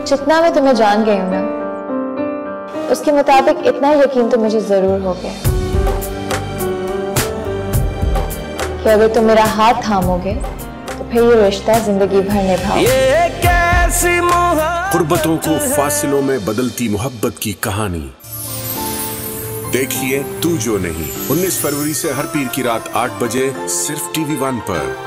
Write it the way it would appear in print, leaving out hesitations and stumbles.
जितना मैं तुम्हें जान गई हूं ना, उसके मुताबिक इतना यकीन तो मुझे जरूर हो गया कि अगर तुम मेरा हाथ थामोगे तो फिर ये रिश्ता जिंदगी भर निभाओगे। गुर्बतों को फासिलों में बदलती मोहब्बत की कहानी देखिए तू जो नहीं, 19 फरवरी से हर पीर की रात 8 बजे सिर्फ TV1 पर।